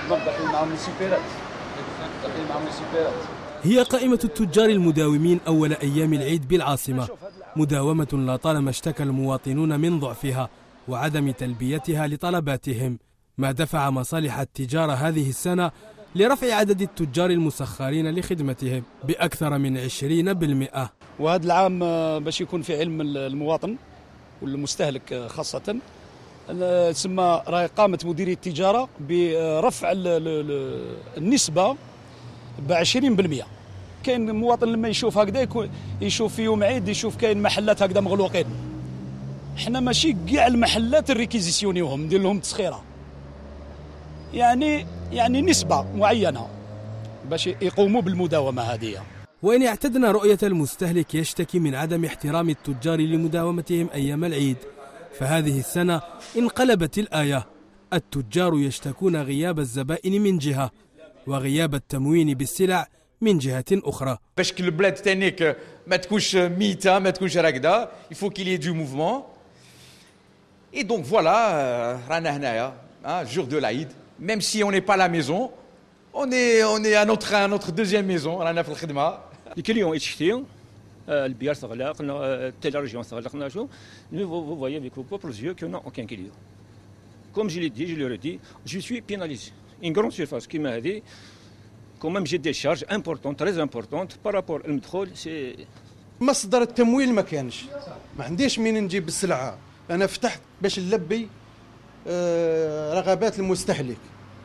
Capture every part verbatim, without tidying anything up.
هي قائمة التجار المداومين أول أيام العيد بالعاصمة، مداومة لطالما اشتكى المواطنون من ضعفها وعدم تلبيتها لطلباتهم، ما دفع مصالح التجارة هذه السنة لرفع عدد التجار المسخرين لخدمتهم بأكثر من عشرين بالمئة. وهذا العام باش يكون في علم المواطن والمستهلك خاصة، تسمى راهي قامت مديرية التجارة برفع النسبة بعشرين بالمئة. كاين المواطن لما يشوف هكذا يشوف في يوم عيد يشوف كاين محلات هكذا مغلوقين، حنا ماشي كاع المحلات الريكيزيسيونيوهم ندير لهم تسخيره، يعني يعني نسبة معينة باش يقوموا بالمداومة هذه. وإن اعتدنا رؤية المستهلك يشتكي من عدم احترام التجار لمداومتهم أيام العيد، فهذه السنة انقلبت الآية، التجار يشتكون غياب الزبائن من جهة وغياب التموين بالسلع من جهة أخرى. باش كل البلاد تانيك ما تكونش ميتة ما تكونش راكدة، يفو كيل ي دو موفمون. اي دونك فوالا رانا هنايا جور دو العيد، même si on n'est pas à la maison, on est on est à notre à notre deuxième maison, رانا في الخدمة. الكليون يشتي البيار صغلاق التلفزيون صغلاق ناشو vous voyez avec vos propres yeux qu'il n'y a aucun client. Comme je l'ai dit, je le redis, je suis pénalisé. Une grande surface qui m'a dit quand même j'ai des charges importantes, très importantes par rapport au المدخول. c'est مصدر التمويل ما كانش، ما عنديش منين نجيب السلعة، أنا فتحت باش نلبي رغبات المستهلك.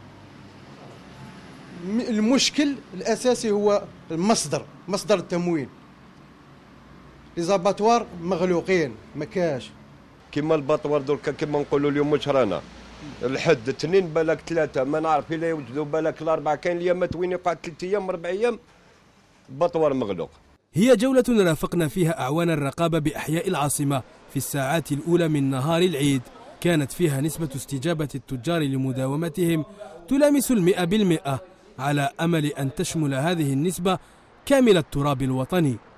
المشكل الأساسي هو المصدر، مصدر التموين. لي زاباتوار مغلوقين ما كاش. كيما الباطوار دركا كيما نقولوا اليوم واش رانا الحد اثنين بالك ثلاثة ما نعرف إلا يوجدوا بالك الأربعة، كاين اليامات وين يقعد ثلاث أيام أربع أيام الباطوار مغلوق. هي جولة رافقنا فيها أعوان الرقابة بأحياء العاصمة في الساعات الأولى من نهار العيد، كانت فيها نسبة استجابة التجار لمداومتهم تلامس المئة بالمئة، على أمل أن تشمل هذه النسبة كامل التراب الوطني.